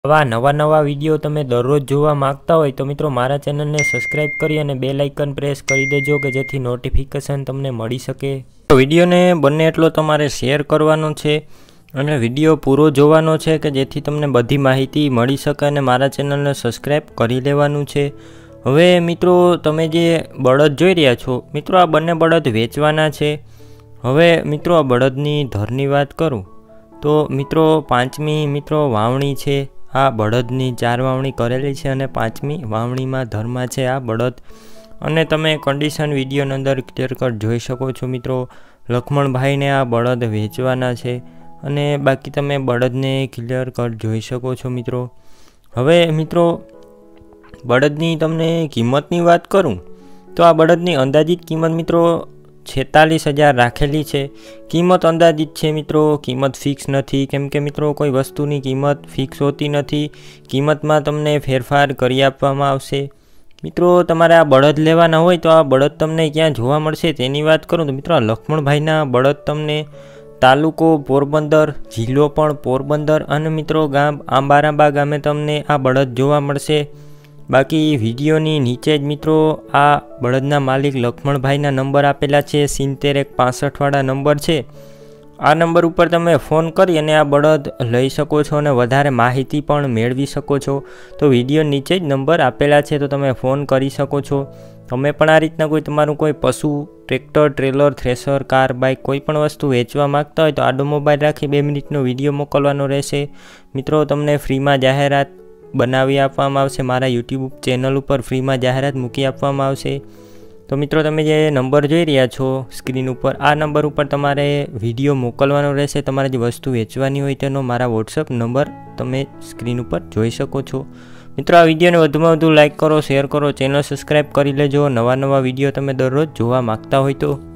આવા નવા વિડીયો તમે દરરોજ જોવા માંગતા હોય તો મિત્રો મારા ચેનલને સબસ્ક્રાઇબ કરી અને બેલ આઇકન પ્રેસ કરી દેજો કે જેથી નોટિફિકેશન તમને મળી શકે। તો વિડીયોને બને એટલો તમારે શેર કરવાનો છે અને વિડીયો પૂરો જોવાનો છે કે જેથી તમને બધી માહિતી મળી શકે અને મારા ચેનલને સબસ્ક્રાઇબ કરી લેવાનું છે। હવે મિત્રો તમે જે બળદ જોઈ રહ્યા છો મિત્રો આ બંને બળદ વેચવાના છે। હવે મિત્રો આ બળદની ધરની વાત કરું તો મિત્રો પાંચમી મિત્રો વાવણી છે। આ બળદની 4 વાવણી કરેલી છે અને 5મી વાવણીમાં ધરમાં છે આ બળદ અને તમે કન્ડિશન વિડીયોની અંદર ક્લિયર કટ જોઈ શકો છો મિત્રો। લખમણ ભાઈને આ બળદ વેચવાના છે અને બાકી તમે બળદને ક્લિયર કટ જોઈ શકો છો મિત્રો। હવે મિત્રો બળદની તમને કિંમતની વાત કરું તો આ બળદની અંદાજિત કિંમત મિત્રો 46,000 રાખેલી છે। કિંમત અંદાજિત છે મિત્રો, કિંમત ફિક્સ નથી કેમ કે મિત્રો કોઈ વસ્તુની કિંમત ફિક્સ હોતી નથી। કિંમતમાં તમને ફેરફાર કરી આપવામાં આવશે। મિત્રો તમારે આ બળદ લેવાના હોય તો આ બળદ તમને ક્યાં જોવા મળશે તેની વાત કરું તો મિત્રો લખમણભાઈના બળદ તમને તાલુકો પોરબંદર, જિલ્લો પણ પોરબંદર અને મિત્રો ગામ આંબારાંબા ગામે તમને આ બળદ જોવા મળશે। બાકી વિડીયોની નીચે જ મિત્રો આ બળદના માલિક લખમણભાઈના નંબર આપેલા છે, 70-165 વાળા નંબર છે। આ નંબર ઉપર તમે ફોન કરી અને આ બળદ લઈ શકો છો અને વધારે માહિતી પણ મેળવી શકો છો। તો વિડીયો નીચે જ નંબર આપેલા છે તો તમે ફોન કરી શકો છો। તમે પણ આ રીતના કોઈ તમારું કોઈ પશુ, tractor, trailer, thresher, car, bike કોઈ પણ વસ્તુ વેચવા માંગતા હોય તો આડો મોબાઈલ રાખી 2 મિનિટનો વિડીયો મોકલવાનો રહેશે। મિત્રો તમને ફ્રીમાં જાહેરાત બનાવી આપવામાં આવશે, મારા યુટ્યુબ ચેનલ ઉપર ફ્રીમાં જાહેરાત મૂકી આપવામાં આવશે। તો મિત્રો તમે જે નંબર જોઈ રહ્યા છો સ્ક્રીન ઉપર આ નંબર ઉપર તમારે વિડીયો મોકલવાનો રહેશે। તમારે જે વસ્તુ વેચવાની હોય તેનો મારા વોટ્સઅપ નંબર તમે સ્ક્રીન ઉપર જોઈ શકો છો। મિત્રો આ વિડીયોને વધુમાં વધુ લાઇક કરો, શેર કરો, ચેનલ સબસ્ક્રાઈબ કરી લેજો। નવા વિડીયો તમે દરરોજ જોવા માગતા હોય તો।